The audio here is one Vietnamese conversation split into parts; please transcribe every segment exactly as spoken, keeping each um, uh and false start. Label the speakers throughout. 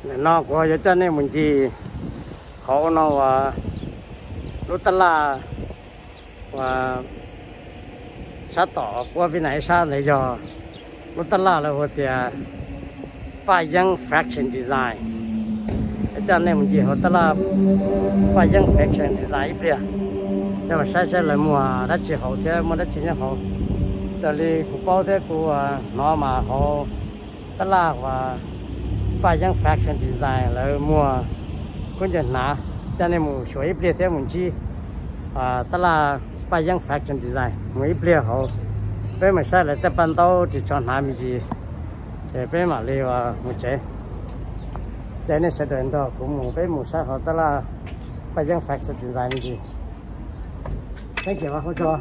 Speaker 1: nó có cho nên mình chỉ họ nó và lúc ta là và sát tỏ qua bên này sát này giờ lúc ta là là một cái phải dân fraction design cho nên mình chỉ họ ta là phải dân fraction design bây giờ nhưng mà sai sai là mua đã chỉ họ thế mà đã chỉ nhau họ cho nên cũng bao thế của nó mà họ ta là và phải dân fraction design là mua cũng như nã cho nên mình suy bây thế mình chỉ à ta là phải dân fraction design mình bây họ bây mà sai là ta ban đầu thì chọn hai mươi gì để bây mà liều một chế cho nên sẽ đến đó cũng một bây một sai họ ta là phải dân fraction design gì thank you hỗ trợ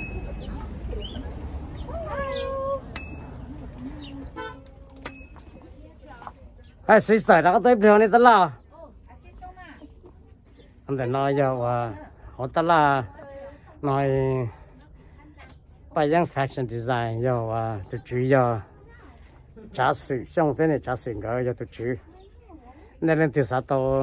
Speaker 1: hai sister đã có tới điều này ta là anh ta nói giờ họ ta là nói phải dân fashion design giờ tôi chú giờ trả sự xong thế này trả sự ngỡ giờ tôi chú nên là từ sao tôi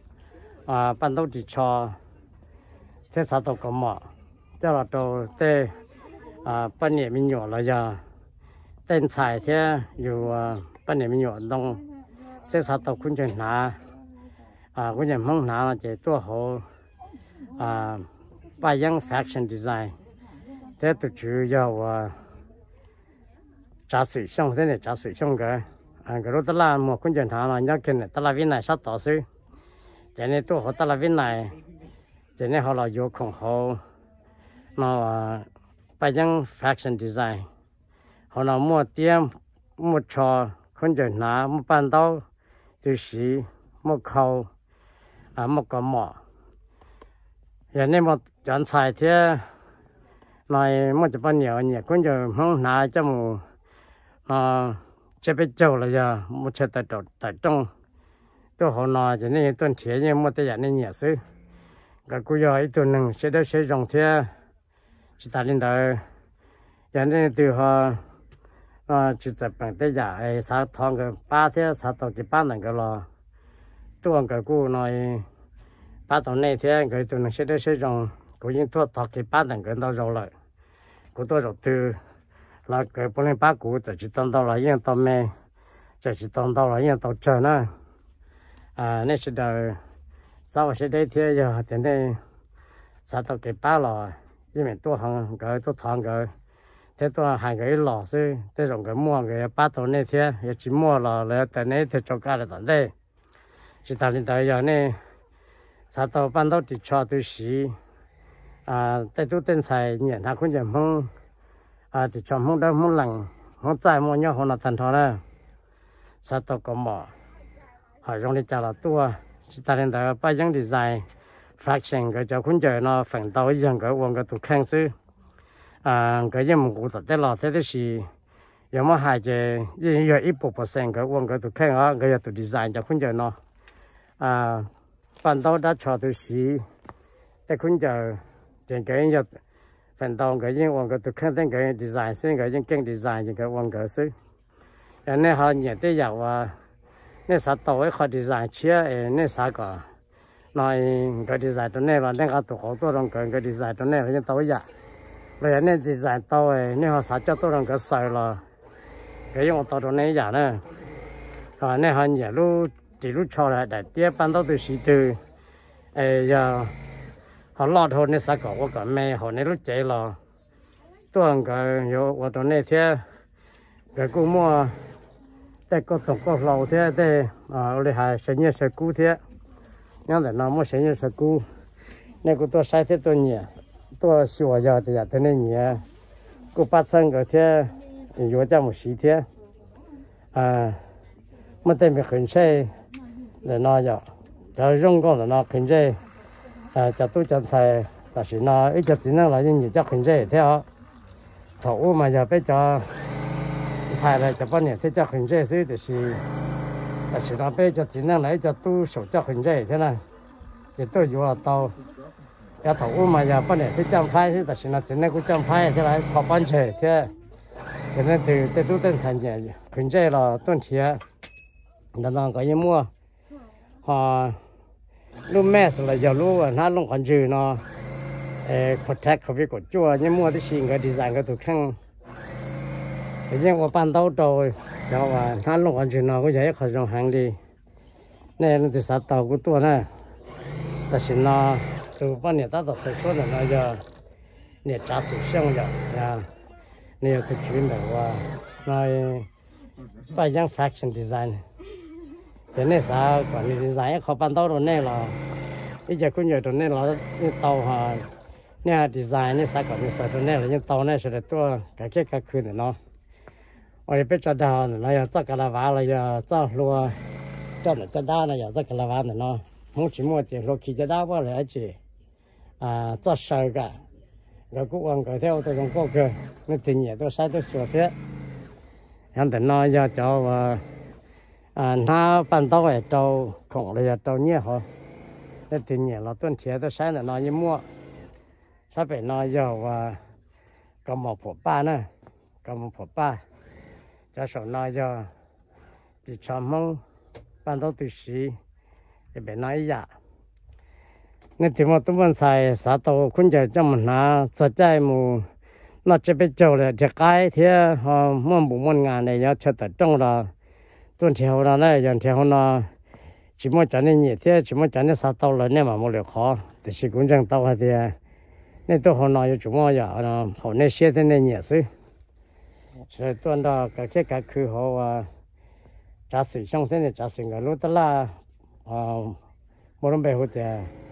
Speaker 1: à ban đầu thì cho thế sao tôi có mỏ cho là tôi thế à ban niệm mình nhỏ là giờ tên xài thế dù ban niệm mình nhỏ đông thế sao tôi cũng chẳng nã à cũng chẳng mong nã là chỉ tôi họ à phải dân fashion design thế tôi chủ yếu à trả sự xong thế này trả sự xong cái à cái đó là một cũng chẳng thà là nhớ cái này ta là viên này sát tỏ sư cho nên tôi họ ta là viên này cho nên họ là vô cùng họ nó phải dân fashion design họ là mua tiêm mua trò cũng chẳng nã mua ban đầu từ xí một khâu à một cái mỏ giờ này một chọn xài thế này một chục bao nhiêu nhỉ cũng giờ không nãy cho một à chế biến châu là giờ một chế tại trong tại trong tôi họ nói cho nên tôi chế như một cái dạng này nhỉ sư cái cô giờ ít tôi nâng sẽ được sử dụng thế chỉ ta lên đời giờ này từ họ à chỉ tập bằng cái giả ấy sao thong cái ba thế sao tổ cái ba lần cái lo tôi cái cô nói ba tuần này thế cái tôi sẽ được sử dụng cũng như tôi thọ cái ba lần cái đó rồi lại của tôi rồi từ là cái bốn mươi ba cũ chỉ tông到了因到没只当到了因到这呢啊那是的早些的天呀现在啥都给办了因为多行个多堂个这多还个老师这种个摸个八头那天也去摸了了在那天就干了等待是大领导呀呢啥都办到的车都是à tại tôi tên xài nhận thằng con giảm không à thì chọn không đâu không lằng không chạy mua nhau họ là thành thọ đó sao tôi có mỏ hỏi trong đi trả là tua chỉ ta lên đó bây giờ design fraction cái cho con chơi nó phần đầu giờ cái uống cái tụ khang sư à cái gì mình cũng thật đấy là thế đấy thì giờ mà hai cái gì giờ ít một percent cái uống cái tụ khang á cái tụ design cho con chơi nó à phần đầu đã cho tôi xí để con chơi trên cái như phần đầu cái những quan cái tôi khen đến cái design xem cái những cái design những cái quan cái sự, cái này họ nhận tới giờ và này sao tàu ấy họ design chia này sao cả, nói cái designตัวนี้là nên cái tụ họ tôi làm cái cái designตัวนี้là những tàu giờ, bây giờ này design tàu ấy này họ sao cho tôi làm cái sai là cái những tàuตัวนี้giờ nữa, rồi này họ nhận lúc chỉ lúc cho lại để tiếp ban đầu từ sĩ từ, giờ họ lo thôi nên sao có cái mẹ họ nên lúc chạy là tôi cái yo ở chỗ này thế cái cô mua tại có tổng có lâu thế thế à ở đây hay sinh nhật sẽ cũ thế nhưng mà nó mua sinh nhật sẽ cũ nên cô tôi sai thế tôi nhỉ tôi sửa giờ thì thế này nhỉ cô bắt sang cái thế yo cho một xí thế à mà tên việc khẩn xe để nó giờ cho rong con là nó khẩn xe à cho tôi chọn xài là chỉ nó ít cho chỉ năng là những gì cho khẩn dễ theo thầu mà giờ bây giờ xài lại cho bao nhiêu thế cho khẩn dễ xí thì là chỉ nó bây giờ chỉ năng lại cho tôi sổ cho khẩn dễ thế này thì tôi vừa tàu ya thầu mà giờ bao nhiêu thế trong phái thì là chỉ nó chỉ năng cũng trong phái thế này khó bán chế thế cho nên từ từ tôi tên thành nhỉ khẩn dễ là tuần thiệt là nó có những mua họ lúc mẹ là giờ lúc nó lúc còn dư nó protect cái việc của chúa nhưng mua cái gì cái design cái thủ khăn nhưng mà ban đầu rồi cho và nó lúc còn dư nó có giấy khỏi dùng hàng đi nên từ sát tàu của tôi này ta xin nó từ bao nhiêu ta tập sự số là nó giờ nè trả sự xong rồi nha nè cái chuyện đó và nói bài giảng fashion design thế này sao còn đi design khó ban đầu rồi nè là bây giờ cũng nhiều rồi nè là tàu hà nè design nè sao còn đi sao rồi nè là những tàu nè sẽ được tôi cái cái cáiคืนnày nó ở bên trong đó là giờ chắc cái là vào là giờ chắc luôn cho nó cho đá là giờ chắc cái là vào này nó muốn chỉ mua tiền lúc khi cho đá vào lại chỉ à chắc sợ cả rồi cũng ăn cái theo tôi không có cơ nó tiền nhẹ tôi sai tôi sửa thế hắn định nói giờ cho à nó ban đầu ở đâu cũng là đâu nhẹ họ cái tiền nhẹ là tuần前tôi sai là nói như mua sắp phải nói giờ và có một phụ ba nữa có một phụ ba cho số nói giờ thì cho mong ban đầu từ xí thì phải nói dạ nên thì một tụi mình xài xã tàu cũng giờ cho mình là sợ chạy mù nó chỉ biết chỗ là chỉ cái thì họ muốn bốn mươi ngàn này nhớ cho tận trong là tuần chiều là này dần chiều nó chỉ muốn cho nên nhiệt thế chỉ muốn cho nên xã tàu là nên mà một liệu khó thì chỉ cũng chẳng tàu thì nên tôi họ nói chúng tôi giờ nó họ nên xe thế nên nhiệt xí rồi tuần đó cái cái cái cứ họ trả sự xong thế này trả sự cái lúc đó là một lần về hồi thì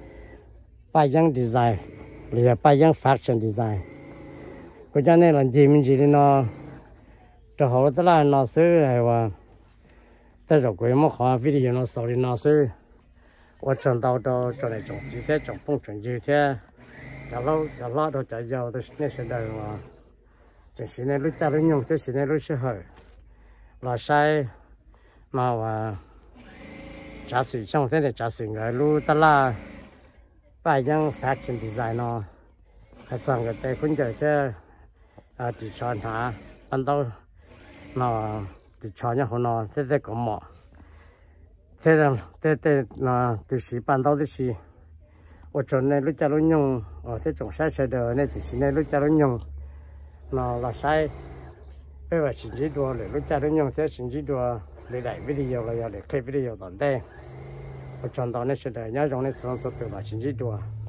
Speaker 1: bài giảng design là bài giảng fashion design cái cho nên là gì mình chỉ nó cho họ đó là nó sẽ hay là tới rồi cái một khoa video nó sau nó sẽ我挣到到这来种几天种风种几天，然后然后到在要的那时代嘛，就现在路家人用，就现在路适合，老晒嘛话，假水上现在假水个路得啦，拜样 fashion design 咯，还整个带婚就这啊地穿下，搬到那地穿一好喏，这在干嘛？thế là thế thế là từ sĩ ban đầu từ sĩ ở chỗ này lúc cha lúc nhung ở thế trồng sai sai đời này từ sĩ này lúc cha lúc nhung nó là sai bây giờ sinh chỉ đùa để lúc cha lúc nhung thế sinh chỉ đùa để đại video là để clip video tận đây ở trong đó này sẽ đời nhớ trong này xong rồi từ là sinh chỉ đùa